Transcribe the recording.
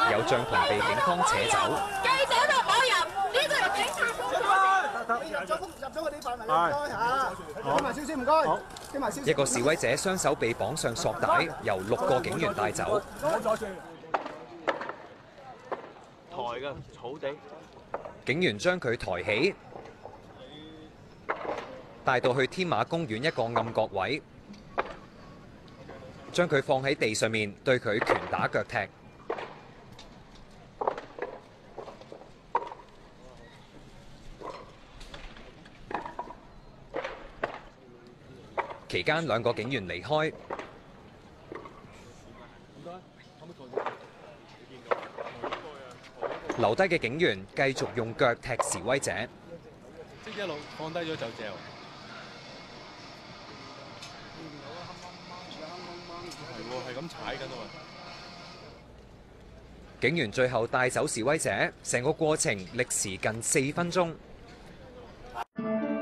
有帳篷被警方扯走。 記者都唔可以入，呢度係警察。 你入咗我哋範圍啦，唔該嚇。傾埋少少，唔該。傾埋少少。 一個示威者雙手被綁上索帶，由6個警員帶走。 台嘅草地， 警員將佢抬起，帶到去天馬公園一個暗角位，將佢放喺地上面，對佢拳打腳踢。期間2個警員離開，留低嘅警員繼續用腳踢示威者。 即一路放低咗就嚼。係喎，係咁踩緊啊嘛！ 警員最後帶走示威者，成個過程歷時近4分鐘。